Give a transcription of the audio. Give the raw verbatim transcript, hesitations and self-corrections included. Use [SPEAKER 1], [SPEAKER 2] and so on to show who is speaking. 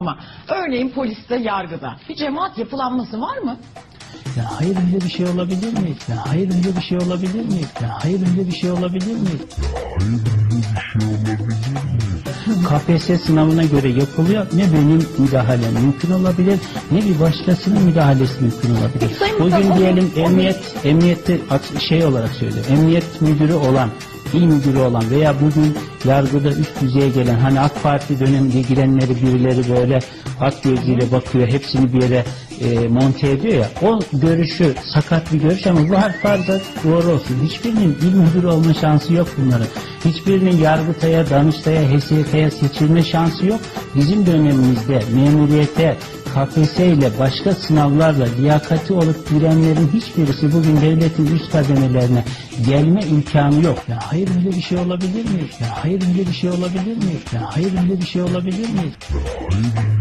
[SPEAKER 1] Ama örneğin poliste, yargıda bir cemaat yapılanması var mı?
[SPEAKER 2] Ya hayır öyle bir şey olabilir mi? Ya hayır öyle bir şey olabilir mi? Ya hayır öyle bir şey olabilir mi?
[SPEAKER 3] Hayır öyle bir şey olabilir mi?
[SPEAKER 2] K P S S sınavına göre yapılıyor. Ne benim müdahalem mümkün olabilir, ne bir başkasının müdahalesi mümkün olabilir. Bugün diyelim emniyet, emniyette şey olarak söylüyor. Emniyet müdürü olan, il müdürü olan veya bugün yargıda üst düzeye gelen, hani AK Parti döneminde girenleri birileri böyle at gözüyle bakıyor, hepsini bir yere e, monte ediyor ya, o görüşü sakat bir görüş ama bu her farda doğru olsun. Hiçbirinin il müdürü olma şansı yok bunların. Hiçbirinin Yargıtay'a, Danıştay'a, H S K'ya seçilme şansı yok. Bizim dönemimizde memuriyete, K P S S ile başka sınavlarla liyakati olup girenlerin hiçbirisi bugün devletin üst kademelerine gelme imkanı yok. Ya hayır öyle bir şey olabilir mi? Ya hayır öyle bir şey olabilir mi? Ya hayır öyle bir şey olabilir mi?
[SPEAKER 3] Hayır